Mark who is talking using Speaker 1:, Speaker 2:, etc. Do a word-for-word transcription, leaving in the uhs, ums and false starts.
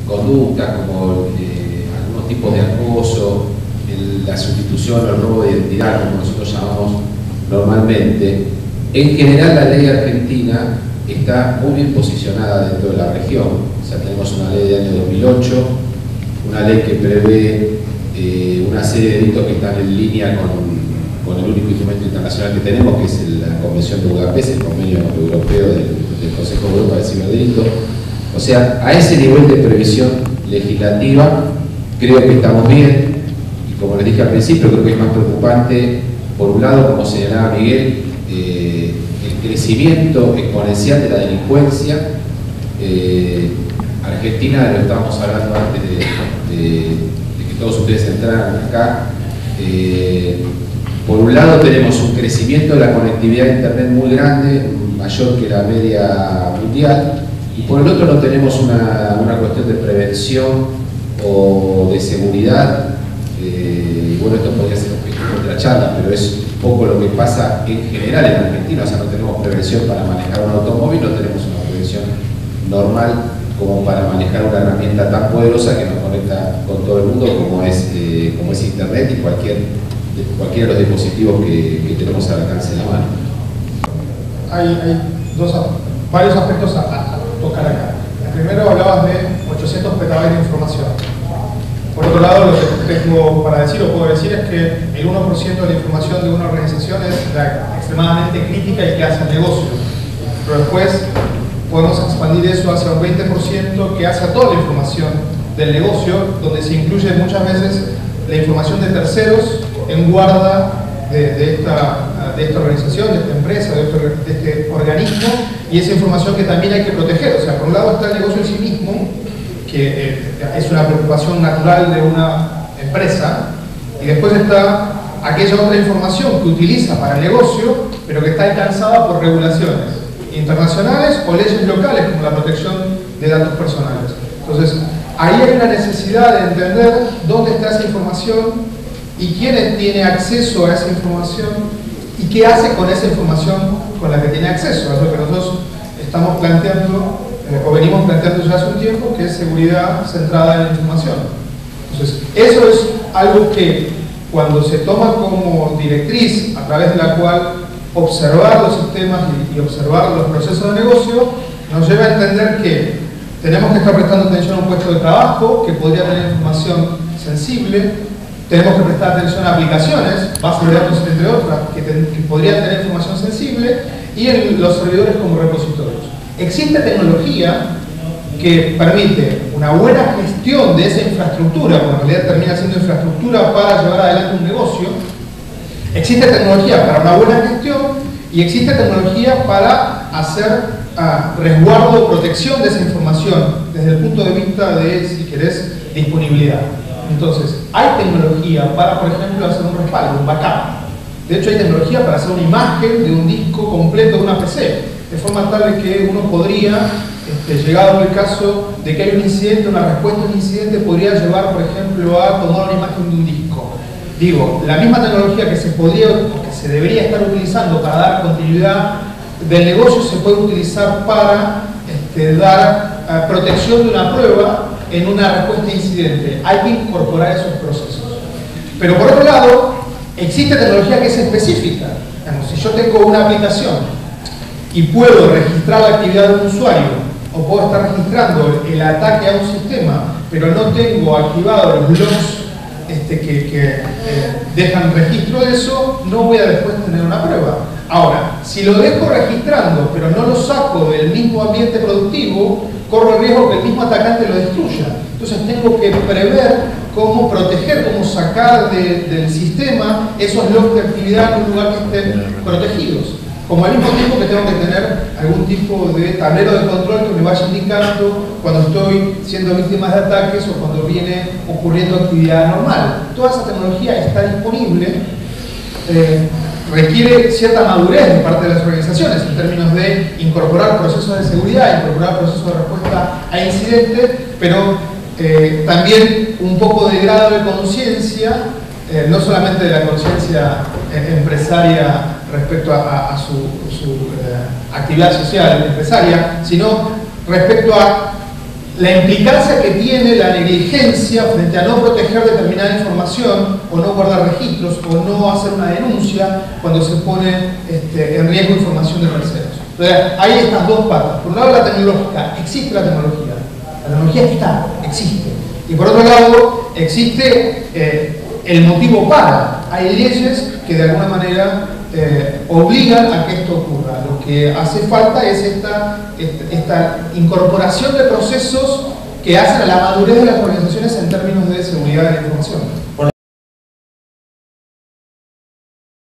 Speaker 1: conductas como eh, algunos tipos de acoso, el, la sustitución o el robo de identidad, como nosotros llamamos normalmente, en general la ley argentina está muy bien posicionada dentro de la región. O sea, tenemos una ley del año dos mil ocho, una ley que prevé eh, una serie de delitos que están en línea con, con el único instrumento internacional que tenemos, que es el, la Convención de Budapest, el convenio europeo del, del Consejo de Europa del Ciberdelito. O sea, a ese nivel de previsión legislativa creo que estamos bien, y como les dije al principio, creo que es más preocupante, por un lado, como señalaba Miguel, eh, el crecimiento exponencial de la delincuencia. eh, Argentina, lo estábamos hablando antes de, de, de que todos ustedes entraran acá. Eh, por un lado tenemos un crecimiento de la conectividad de internet muy grande, mayor que la media mundial, y por el otro no tenemos una, una cuestión de prevención o de seguridad. Eh, bueno, esto podría ser objeto de otra charla, pero es un poco lo que pasa en general en Argentina. O sea, no tenemos prevención para manejar un automóvil, no tenemos una prevención normal como para manejar una herramienta tan poderosa que nos conecta con todo el mundo como es, eh, como es Internet y cualquier, cualquiera de los dispositivos que, que tenemos al alcance de la mano.
Speaker 2: Hay, hay dos, varios aspectos a, a tocar acá. El primero, hablabas de ochocientos petabytes de información. Por otro lado, lo que tengo para decir o puedo decir es que el uno por ciento de la información de una organización es la extremadamente crítica y que hace el negocio. Pero después podemos expandir eso hacia un veinte por ciento que hace a toda la información del negocio, donde se incluye muchas veces la información de terceros en guarda de, de, esta, de esta organización, de esta empresa, de este, de este organismo, y esa información que también hay que proteger. O sea, por un lado está el negocio en sí mismo, que eh, es una preocupación natural de una empresa, y después está aquella otra información que utiliza para el negocio, pero que está alcanzada por regulaciones internacionales o leyes locales, como la protección de datos personales. Entonces, ahí hay una necesidad de entender dónde está esa información y quién tiene acceso a esa información y qué hace con esa información con la que tiene acceso. Es lo que nosotros estamos planteando, eh, o venimos planteando ya hace un tiempo, que es seguridad centrada en la información. Entonces, eso es algo que cuando se toma como directriz, a través de la cual observar los sistemas y, y observar los procesos de negocio, nos lleva a entender que tenemos que estar prestando atención a un puesto de trabajo que podría tener información sensible, tenemos que prestar atención a aplicaciones, bases de datos entre otras, que, ten, que podrían tener información sensible, y en los servidores como repositorios. Existe tecnología que permite una buena gestión de esa infraestructura, porque en realidad termina siendo infraestructura para llevar adelante un negocio. Existe tecnología para una buena gestión y existe tecnología para hacer uh, resguardo o protección de esa información desde el punto de vista de, si querés, disponibilidad. Entonces, hay tecnología para, por ejemplo, hacer un respaldo, un backup. De hecho, hay tecnología para hacer una imagen de un disco completo de una P C, de forma tal que uno podría, este, llegado el caso de que hay un incidente, una respuesta a un incidente, podría llevar, por ejemplo, a tomar una imagen de un disco. Digo, la misma tecnología que se podría, que se debería estar utilizando para dar continuidad del negocio, se puede utilizar para este, dar uh, protección de una prueba en una respuesta a incidente. Hay que incorporar esos procesos. Pero por otro lado, existe tecnología que es específica. Digamos, si yo tengo una aplicación y puedo registrar la actividad de un usuario, o puedo estar registrando el ataque a un sistema, pero no tengo activados los logs Este, que, que eh, dejan registro de eso, no voy a después tener una prueba. Ahora, si lo dejo registrando, pero no lo saco del mismo ambiente productivo, corro el riesgo que el mismo atacante lo destruya. Entonces tengo que prever cómo proteger, cómo sacar de, del sistema esos logs de actividad en un lugar que estén protegidos. Como al mismo tiempo que tengo que tener algún tipo de tablero de control que me vaya indicando cuando estoy siendo víctima de ataques o cuando viene ocurriendo actividad normal. Toda esa tecnología está disponible, eh, requiere cierta madurez de parte de las organizaciones en términos de incorporar procesos de seguridad, incorporar procesos de respuesta a incidentes, pero eh, también un poco de grado de conciencia, eh, no solamente de la conciencia eh, empresaria respecto a, a, a su, su eh, actividad social empresaria, sino respecto a la implicancia que tiene la negligencia frente a no proteger determinada información, o no guardar registros, o no hacer una denuncia cuando se pone este, en riesgo información de terceros. Entonces, hay estas dos patas. Por un lado, la tecnológica. Existe la tecnología. La tecnología está, existe. Y por otro lado, existe eh, el motivo para. Hay leyes que de alguna manera eh, obligan a que esto ocurra. Lo que hace falta es esta, esta, esta incorporación de procesos que hacen a la madurez de las organizaciones en términos de seguridad de la información.